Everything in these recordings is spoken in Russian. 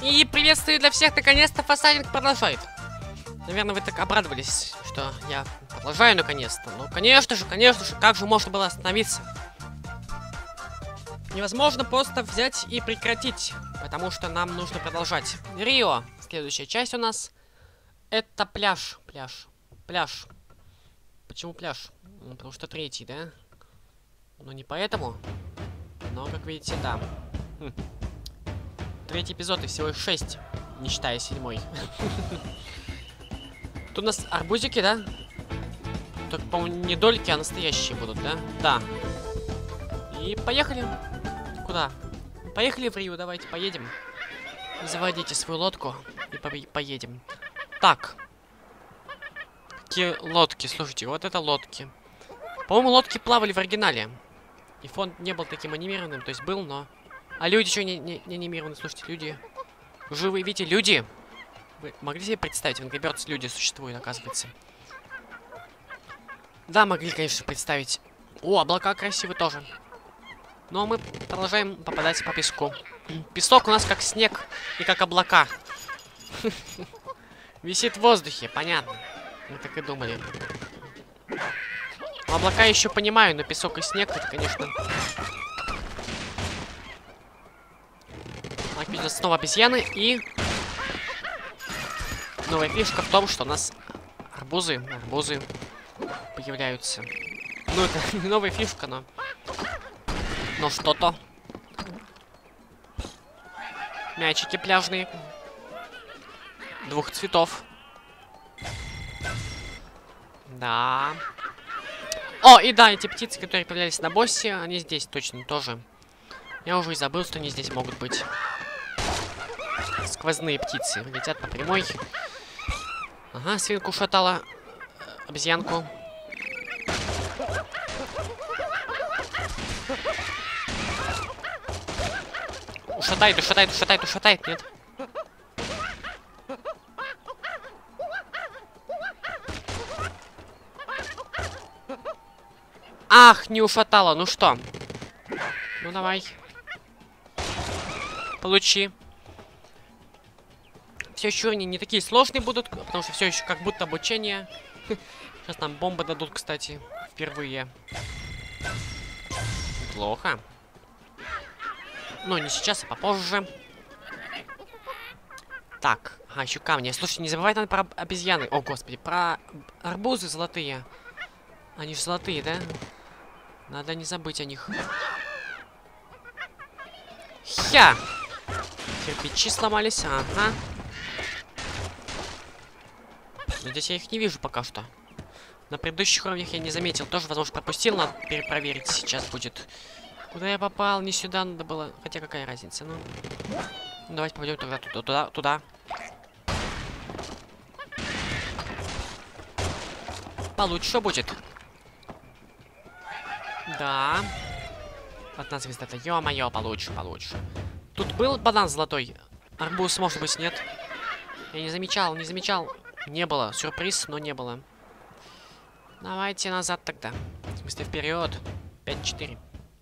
И приветствую для всех, наконец-то фасадинг продолжает. Наверное, вы так обрадовались, что я продолжаю наконец-то. Ну, конечно же, как же можно было остановиться? Невозможно просто взять и прекратить, потому что нам нужно продолжать. Рио, следующая часть у нас, это пляж. Пляж. Почему пляж? Ну, потому что третий, да? Ну, не поэтому, но, как видите, да. Третий эпизод и всего их 6, не считая 7-й. Тут у нас арбузики, да? Только, по-моему, не дольки, а настоящие будут, да? Да. И поехали. Куда? Поехали в Рио, давайте поедем. Заводите свою лодку и поедем. Так. Какие лодки? Слушайте, вот это лодки. По-моему, лодки плавали в оригинале. И фон не был таким анимированным, то есть был, но... А люди еще не анимированы, слушайте, люди. Живые, видите, люди. Вы могли себе представить, в Angry Birds люди существуют, оказывается. Да, могли, конечно, представить. О, облака красивые тоже. Но мы продолжаем попадать по песку. Песок у нас как снег и как облака. Висит в воздухе, понятно. Мы так и думали. Облака еще понимаю, но песок и снег, это, конечно... Так, видно, снова обезьяны, и... Новая фишка в том, что у нас арбузы появляются. Ну, это не новая фишка, но... Но что-то. Мячики пляжные. Двух цветов. Да. О, и да, эти птицы, которые появлялись на боссе, они здесь точно тоже. Я уже и забыл, что они здесь могут быть. Сквозные птицы. Летят по прямой. Ага, свинку ушатала. Обезьянку. Ушатает, нет. Ах, не ушатала, ну что? Ну давай. Получи. Все еще они не такие сложные будут, потому что все еще как будто обучение. Сейчас нам бомбы дадут, кстати, впервые. Плохо. Ну, не сейчас, а попозже. Так, еще камни. Слушайте, не забывайте надо про обезьяны. О, господи, про арбузы золотые. Они же золотые, да? Надо не забыть о них. Хя! Кирпичи сломались, ага. Но здесь я их не вижу пока что. На предыдущих уровнях я не заметил. Тоже, возможно, пропустил. Надо перепроверить сейчас будет. Куда я попал? Не сюда надо было. Хотя какая разница, ну. Давайте пойдем тогда туда. Получше будет. Да. Одна звезда-то. Ё-моё, получше. Тут был банан золотой. Арбуз, может быть, нет. Я не замечал. Не было. Сюрприз, но не было. Давайте назад тогда. В смысле, вперед. 5-4.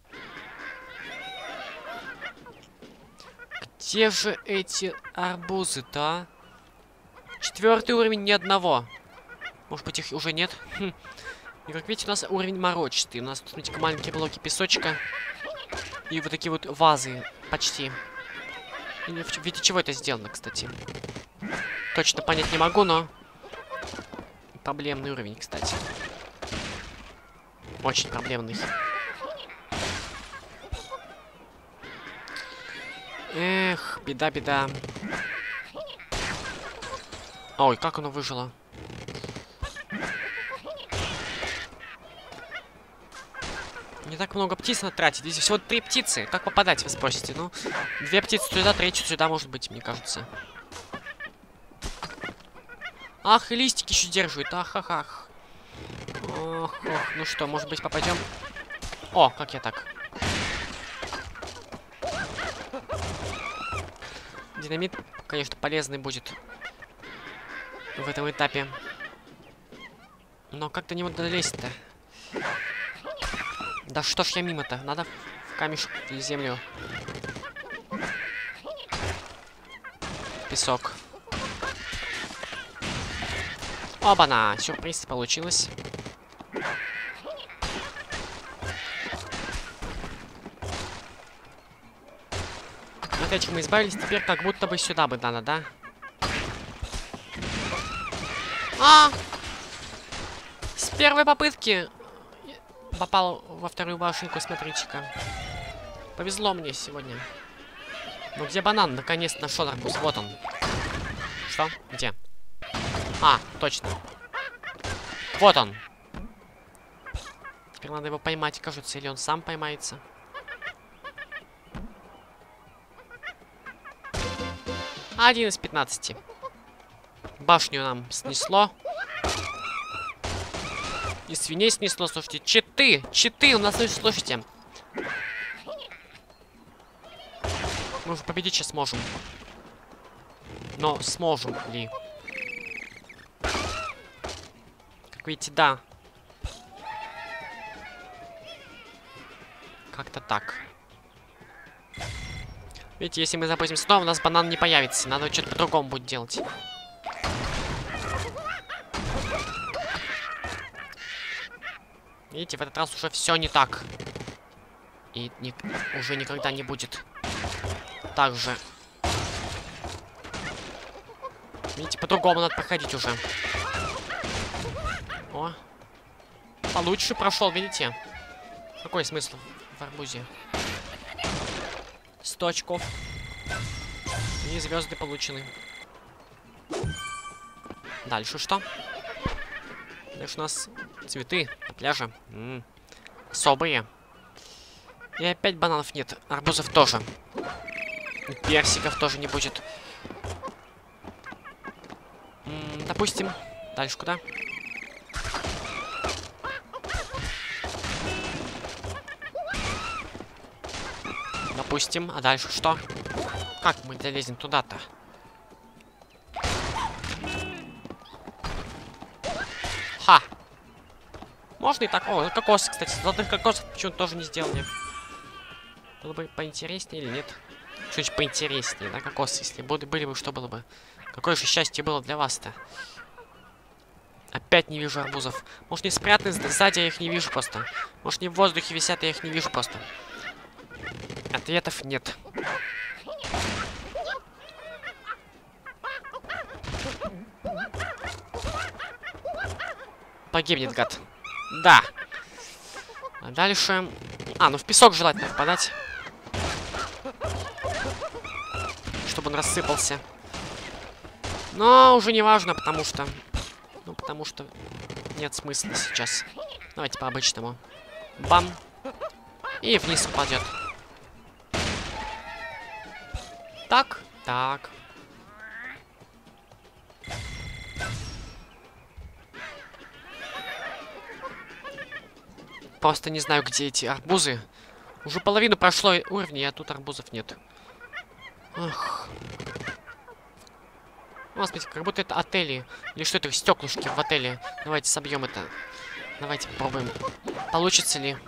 Где же эти арбузы-то? 4-й уровень ни одного. Может быть, их уже нет? И как видите, у нас уровень морочистый. У нас тут, смотрите, маленькие блоки песочка. И вот такие вот вазы почти. И в виде чего это сделано, кстати? Точно понять не могу, но... Проблемный уровень, кстати. Очень проблемный. Эх, беда. Ой, как оно выжило. Не так много птиц надо тратить. Здесь всего 3 птицы. Как попадать, вы спросите? Ну, 2 птицы туда, 3 сюда, может быть, мне кажется. Ах, и листики еще держат. Ах. Ох. Ну что, может быть, попадем? О, как я так? Динамит, конечно, полезный будет в этом этапе. Но как до него долезть-то? Да что ж я мимо-то? Надо в камешек или землю. песок. Оба-на! Сюрприз получилось. От этих мы избавились. Теперь как будто бы сюда бы надо, да? С первой попытки попал во вторую башенку, смотрите-ка. Повезло мне сегодня. Ну где банан? Наконец-то нашел арбуз. Вот он. Что? Где? А, точно. Вот он. Теперь надо его поймать, кажется, или он сам поймается. Один из 15. Башню нам снесло. И свиней снесло, слушайте. Читы! Читы у нас, слушайте. Мы уже победить сейчас сможем. Но сможем ли? Как видите, да. Как-то так. Видите, если мы запустим сюда, у нас банан не появится. Надо что-то по-другому будет делать. Видите, в этот раз уже все не так. И уже никогда не будет. Так же. Видите, по-другому надо проходить уже. О. Получше прошел, видите? Какой смысл в арбузе? 100 очков. И звезды получены. Дальше что? Дальше у нас цветы на пляже. Особые. И опять бананов нет. Арбузов тоже. И персиков тоже не будет. Допустим. Дальше куда? Допустим. А дальше что? Как мы долезем туда-то? Ха! Можно и так. О, кокосы, кстати. Золотых кокосов почему-то тоже не сделали. Было бы поинтереснее или нет? Что-нибудь поинтереснее, да, кокосы, если были бы, что было бы? Какое же счастье было для вас-то? Опять не вижу арбузов. Может, не спрятаны сзади, я их не вижу просто. Может, не в воздухе висят, я их не вижу просто. Ответов нет. Погибнет, гад. Да. А дальше... А, ну в песок желательно попадать. Чтобы он рассыпался. Но уже не важно, потому что... Ну, потому что нет смысла сейчас. Давайте по-обычному. Бам. И вниз упадет. Так, так. Просто не знаю, где эти арбузы. Уже половину прошло уровня, а тут арбузов нет. Ох. Ну, смотрите, как будто это отели. Или что это, стеклышки в отеле. Давайте собьем это. Давайте попробуем. Получится ли?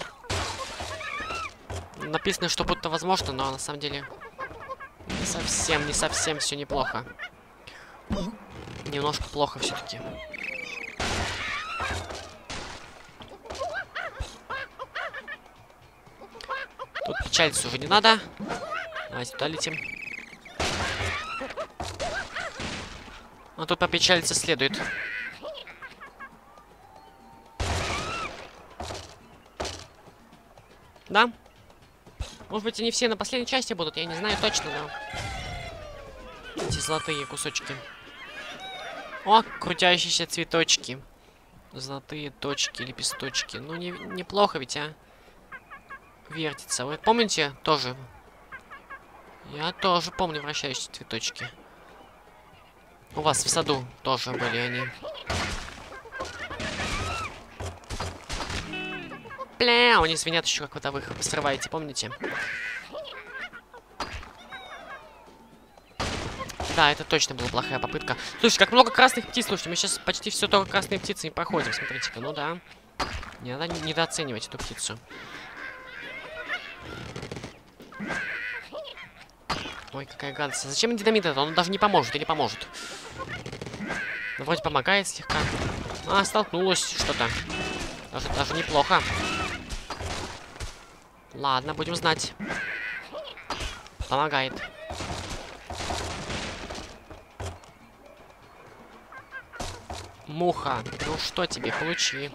Написано, что будто возможно, но на самом деле не совсем все неплохо. Немножко плохо все-таки. Тут печалиться уже не надо. Давайте туда летим. Но тут попечалиться следует. Да? Может быть, они все на последней части будут, я не знаю точно, но... Эти золотые кусочки. О, крутящиеся цветочки. Золотые точки, лепесточки. Ну, неплохо ведь, а? Вертится. Вы помните тоже? Я тоже помню вращающиеся цветочки. У вас в саду тоже были они. Бля, они звенят еще, как вы их срываете, помните? Да, это точно была плохая попытка. Слушай, как много красных птиц, слушайте, мы сейчас почти все только красные птицы и проходим, смотрите-ка, ну да. Не надо недооценивать эту птицу. Ой, какая гадость. Зачем динамит это? Он даже не поможет или поможет? Ну, вроде помогает слегка. А, столкнулась что-то. Даже неплохо. Ладно, будем знать. Помогает. Муха, ну что тебе, получи.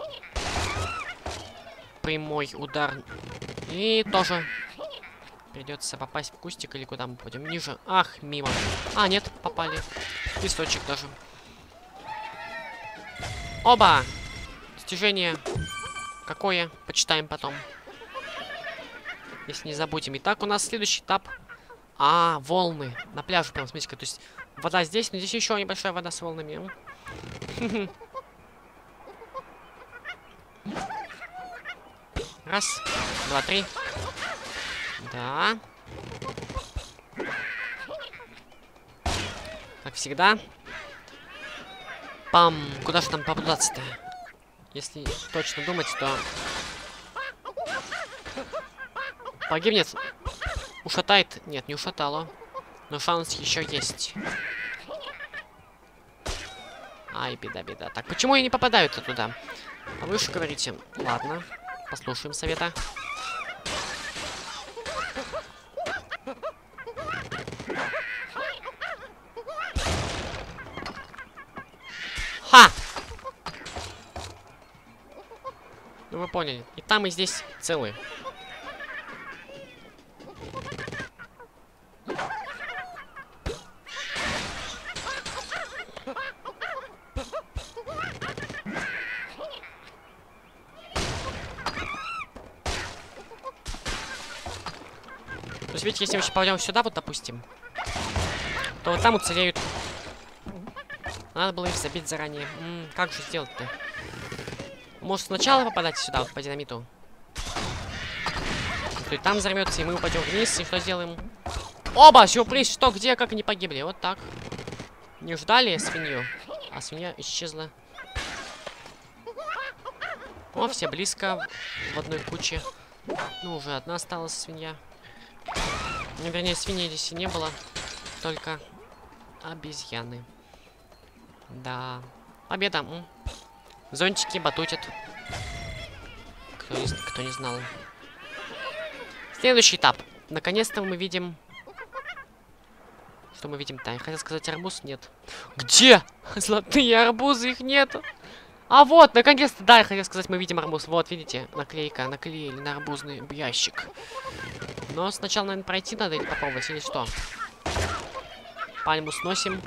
Прямой удар. И тоже придется попасть в кустик или куда мы пойдем. Ниже. Ах, мимо. А, нет, попали. Песочек даже. Оба! Достижение. Какое? Почитаем потом. Если не забудем. Итак, у нас следующий этап. А, волны. На пляже прям, смотрите-ка. То есть вода здесь, но здесь еще небольшая вода с волнами. Раз, два, три. Да. Как всегда. Пам. Куда же там попадаться-то? Если точно думать, то... Погибнет. Ушатает. Нет, не ушатало. Но шанс еще есть. Ай, беда. Так, почему я не попадаю-то туда? А вы же говорите. Ладно. Послушаем совета. Ха! Ну вы поняли. И там, и здесь целые. То есть, видите, если мы сейчас пойдем сюда, вот, допустим, то вот там уцелеют. Надо было их забить заранее. Как же сделать-то? Может, сначала попадать сюда, вот, по динамиту? То есть там взорвется, и мы упадем вниз, и что сделаем? Оба! Сюрприз! Что, где, как они погибли? Вот так. Не ждали свинью, а свинья исчезла. О, все близко, в одной куче. Ну, уже одна осталась свинья. Ну, вернее, свиньи здесь и не было. Только обезьяны. Да. Победа. Зонтики батутят. Кто не знал. Следующий этап. Наконец-то мы видим... Что мы видим-то? Я хотел сказать арбуз. Нет. Где? Золотые арбузы, их нету. А вот, наконец-то, да, я хотел сказать, мы видим арбуз. Вот, видите, наклейка, наклеили на арбузный ящик. Но сначала, наверное, пройти надо или попробовать, или что? Пальму сносим.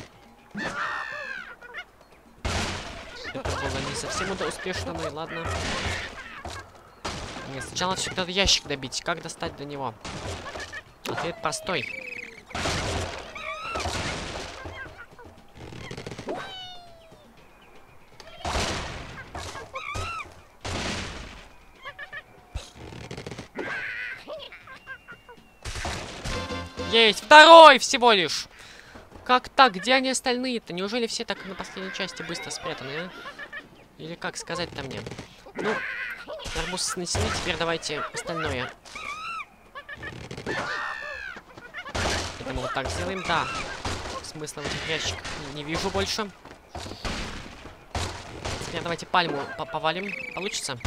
Это было не совсем успешно, ну и ладно. Нет, сначала все этот ящик добить. Как достать до него? Ответ простой. Есть! Второй всего лишь! Как так? Где они остальные-то? Неужели все так на последней части быстро спрятаны, а? Или как сказать-то мне? Ну, арбуз снесли, теперь давайте остальное. Это мы вот так сделаем, да. Смысла в этих ящиках не вижу больше. Теперь давайте пальму повалим. Получится?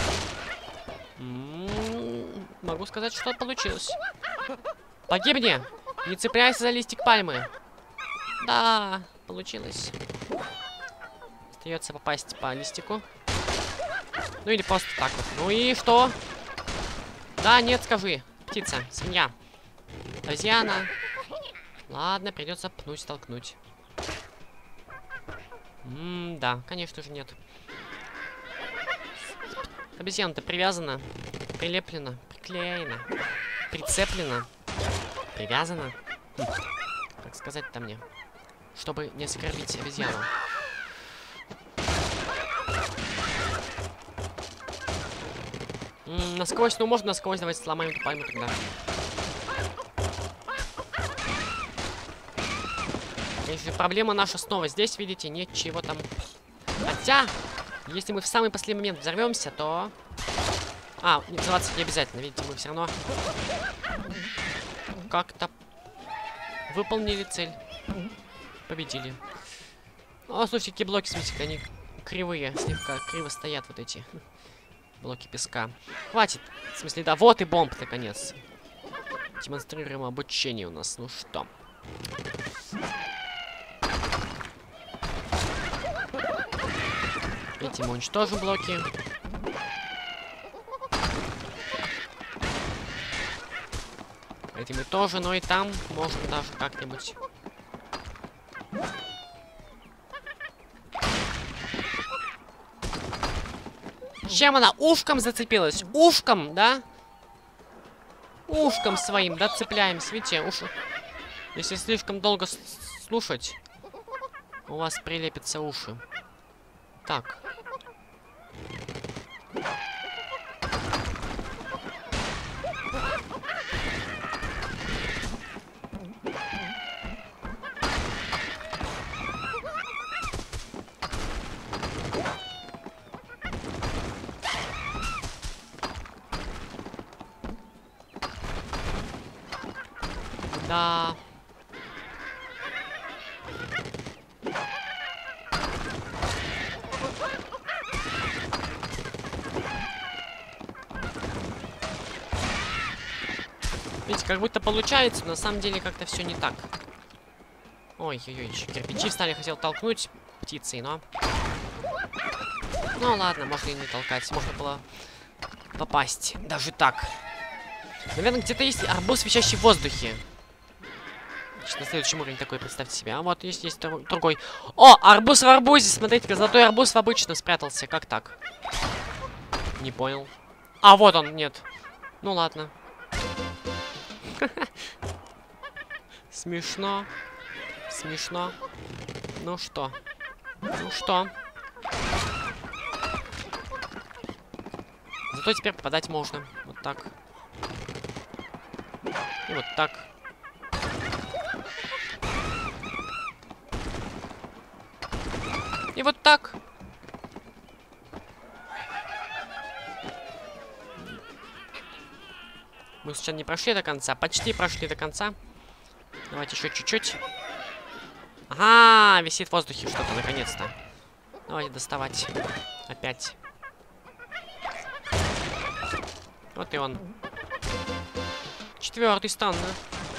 Могу сказать, что получилось. Погибни! Не цепляйся за листик пальмы. Да, получилось. Остается попасть по листику. Ну или просто так вот. Ну и что? Да, нет, скажи. Птица, свинья. Обезьяна. Ладно, придется пнуть, толкнуть. Да, конечно же нет. Обезьяна-то привязана, прилеплена, приклеена, прицеплена, привязана. Как сказать-то мне? Чтобы не оскорбить обезьяну. Насквозь, ну можно насквозь, давайте сломаем эту пальму тогда. Если проблема наша снова здесь, видите, ничего там. Хотя, если мы в самый последний момент взорвемся, то... А, взорваться не обязательно, видите, мы все равно как-то Выполнили цель. Победили. О, слушайте, какие блоки, смотрите, они кривые, слегка криво стоят вот эти блоки песка. Хватит. В смысле, да, вот и бомб, наконец. Демонстрируем обучение у нас. Ну что? Эти мы уничтожим блоки. Эти мы тоже, но и там можно даже как-нибудь. Чем она? Ушком зацепилась? Ушком, да? Ушком своим, да, цепляемся. Видите, уши. Если слишком долго слушать, у вас прилепятся уши. Так. Да. Видите, как будто получается, но на самом деле как-то все не так. Ой-ой-ой, еще кирпичи встали, хотел толкнуть птицей, но... Ну ладно, можно и не толкать, можно было попасть. Даже так. Наверное, где-то есть арбуз, висящий в воздухе. На следующем уровне такой, представьте себе. А вот есть другой. О, арбуз в арбузе, смотрите-ка, золотой арбуз в обычно спрятался. Как так? Не понял. А, вот он, нет. Ну ладно. Смешно. Смешно. Ну что? Ну что? Зато теперь попадать можно. Вот так. И вот так. И вот так. Мы сейчас не прошли до конца. Почти прошли до конца. Давайте еще чуть-чуть. Ага, висит в воздухе что-то, наконец-то. Давайте доставать. Опять. Вот и он. 4-й стан, да?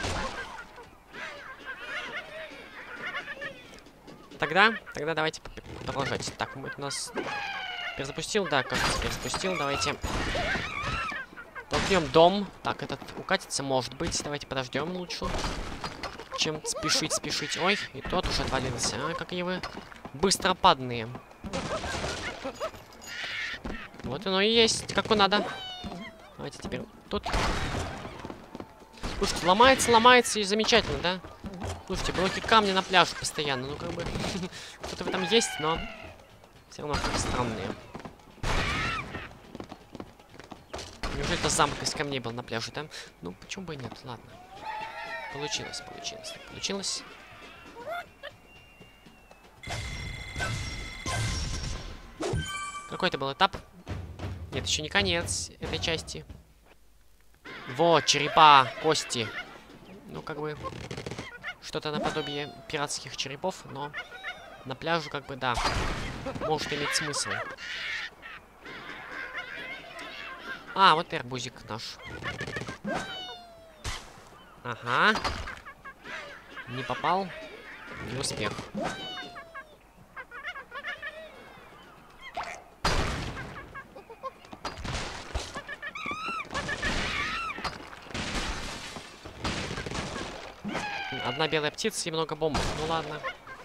Тогда давайте продолжать. Так, мы у нас перезапустил, да, как перезапустил. Давайте толкнем дом. Так, этот укатится, может быть. Давайте подождем лучше, чем спешить. Ой, и тот уже отвалился. А, какие вы быстропадные. Вот оно и есть, как и надо. Давайте теперь тут. Слушайте, ломается и замечательно, да? Слушайте, блоки камня на пляже постоянно. Ну, как бы, что-то в этом есть, но все равно как странные. Неужели это замок из камней был на пляже, да? Ну, почему бы и нет? Ладно. Получилось. Какой-то был этап. Нет, еще не конец этой части. Вот, черепа, кости. Ну, как бы... Что-то наподобие пиратских черепов, но на пляже, как бы, да, может иметь смысл. А, вот и арбузик наш. Ага. Не попал. Не успех. Одна белая птица и много бомб. Ну ладно.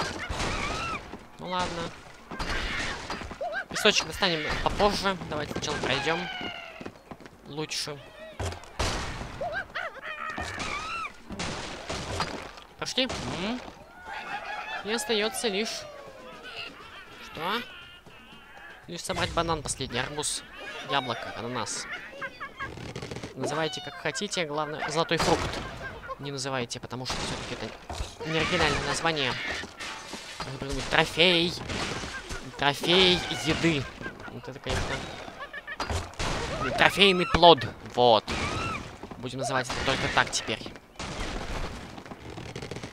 Ну ладно. Песочек достанем попозже. Давайте сначала пройдем. Лучше. Прошли? И остается лишь... Что? Лишь собрать банан последний, арбуз, яблоко, ананас. Называйте как хотите, главное, золотой фрукт. Не называйте, потому что все-таки это не оригинальное название. Нужно придумать трофей. Трофей еды. Вот это, конечно... Трофейный плод. Вот. Будем называть это только так теперь.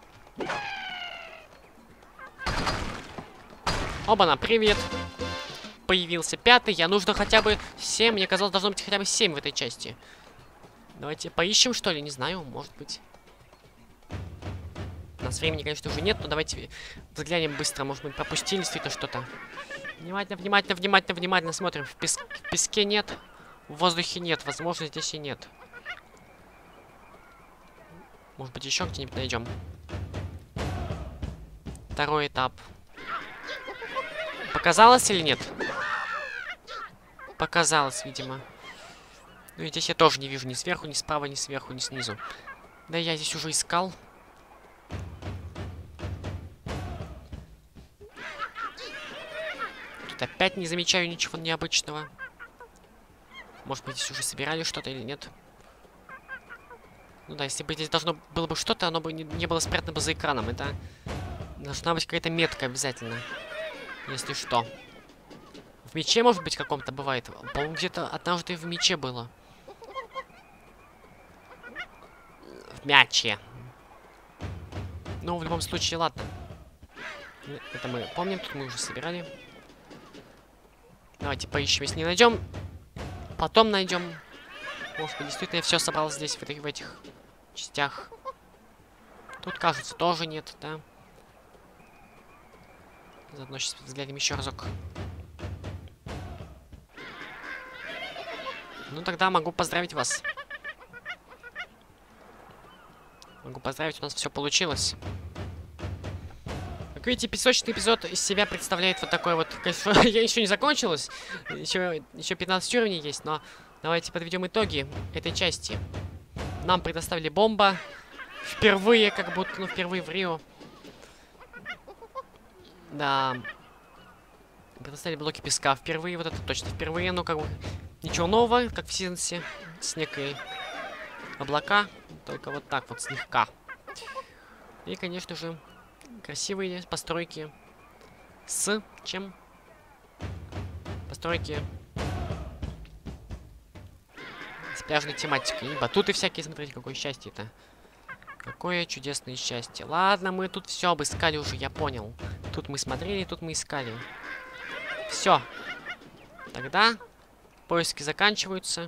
Оба-на, привет. Появился 5-й. Я нужно хотя бы 7. Мне казалось, должно быть хотя бы 7 в этой части. Давайте поищем, что ли? Не знаю, может быть. У нас времени, конечно, уже нет, но давайте взглянем быстро. Может, мы пропустили действительно что-то. Внимательно, внимательно, внимательно, внимательно смотрим. В песке нет. В воздухе нет. Возможно, здесь и нет. Может быть, еще где-нибудь найдем. Второй этап. Показалось или нет? Показалось, видимо. Ну и здесь я тоже не вижу ни сверху, ни справа, ни сверху, ни снизу. Да я здесь уже искал. Тут опять не замечаю ничего необычного. Может быть, здесь уже собирали что-то или нет? Ну да, если бы здесь должно было бы что-то, оно бы не было спрятано бы за экраном. Это должна быть какая-то метка обязательно. Если что. В мече, может быть, каком-то бывает. По-моему, где-то однажды в мече было. В мяче. Ну, в любом случае, ладно. Это мы помним, тут мы уже собирали. Давайте поищем, если не найдем. Потом найдем. Может быть, действительно я все собрал здесь, в этих частях. Тут, кажется, тоже нет, да? Заодно сейчас взглянем еще разок. Ну, тогда могу поздравить вас. Могу поздравить, у нас все получилось. Как видите, песочный эпизод из себя представляет вот такой вот... Я еще не закончилась. Еще 15 уровней есть, но давайте подведем итоги этой части. Нам предоставили бомба. Впервые, как будто, ну, впервые в Рио. Да. Предоставили блоки песка. Впервые, вот это точно впервые. Ну, как бы, ничего нового, как в Синсе. Снег и облака. Только вот так вот, слегка. И, конечно же, красивые постройки. С чем? Постройки с пляжной тематикой. И батуты всякие, смотрите, какое счастье-то. Какое чудесное счастье. Ладно, мы тут все обыскали уже, я понял. Тут мы смотрели, тут мы искали. Все. Тогда поиски заканчиваются.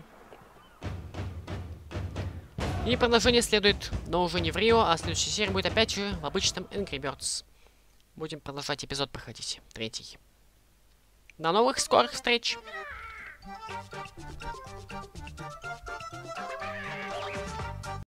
И продолжение следует, но уже не в Рио, а следующая серия будет опять же в обычном Angry Birds. Будем продолжать эпизод проходить. 3. До новых скорых встреч!